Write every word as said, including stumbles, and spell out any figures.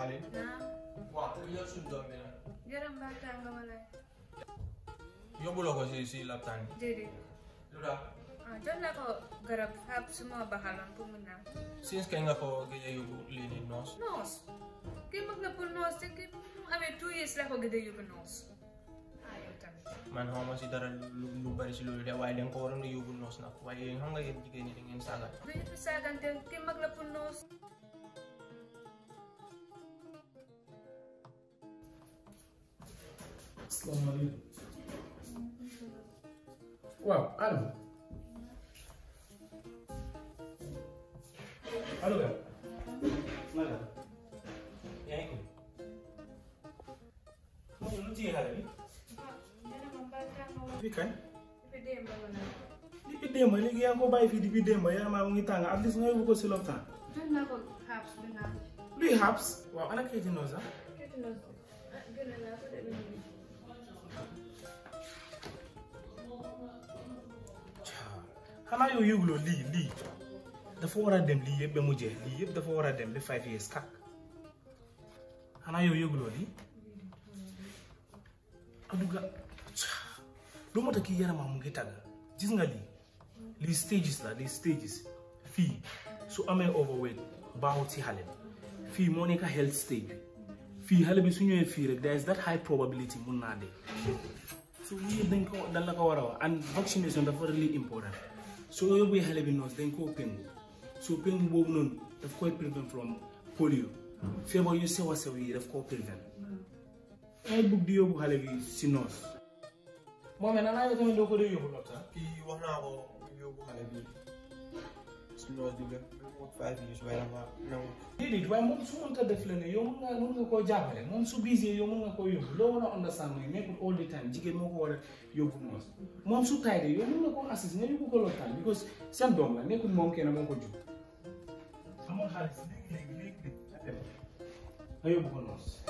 Halil. Naam. Waaw yow suñu doom bi nag. Yaram baa tàng wala. yóbbuloo ko si si laptaan bi. Déedéet. lu tax. ah jot naa ko garab xaab su ma baxaloon pour mu naan. since kañ nga ko gëj a yóbbu lii nii noos. noos. kii mag na pour noos te kii mu amee two years la ko gëj a yóbbu noos. ah yow tamit. man xaw ma si dara lu lu bari si loolu de waaye da nga ko waroon a yóbbu noos nag waaye yéen xam nga yéen jigéen ñi da ngeen saagal. du ñu fi saagante kii mag la pour noos. Asalaamaaleykum. waaw Adama. allo. naka. yaa ngi ko. moom lu téye xale bi. fii kañ. depuis démb ba naan. depuis démb léegi yaa ngi ko bàyyi fii depuis démb yaram mu ngi tàng at least nga yóbbu ko si lopitaan. jot naa ko xaab su naan. luy xaabs. waaw ana kayiti noos ah. kayiti noos ah gën naa ko de xanaa yow yëguloo lii lii dafa war a dem lii yëpp ba mu jeex lii yëpp dafa war a dem ba five years kak xanaa yow yëguloo lii aduga lu moo tax kii yaramam mu ngi tàgg gis nga lii lii stages la lii stages fii su amee overweight baaxut si xale bi fii moo nekk health stage bi fii xale bi su ñëwee fii rek there is that high probability mun naa dee so lii dañ ko dañ la ko war a wax and vaccination dafa really important soo yóbbee xale bi noos dañ koo pengu soo pengu boobu noonu daf koy prevent from polio feebar yu sew a sew yi daf koo prevent ay bugg di yóbbu xale bi si noos moom it nanaa yow tamit doo ko dee yóbbu lopitaan kii wax naa ko yóbbu xale bi si noos bi ba five years waaye dafa nangu. déedéet waaye moom su mënta def la ne yow mën nga mën nga koo jàppale moom su busy yow mën nga koo yóbbu loo mën a understand mooy nekkul all the time jigéen moo ko war a yóbbu noos moom su taay de yow mën nga koo assist nga yóbbu ko lopitaan because seen doom la nekkul moom kenn moo ko jur amoon xaalis léegi léegi léegi nga yóbbu ko noos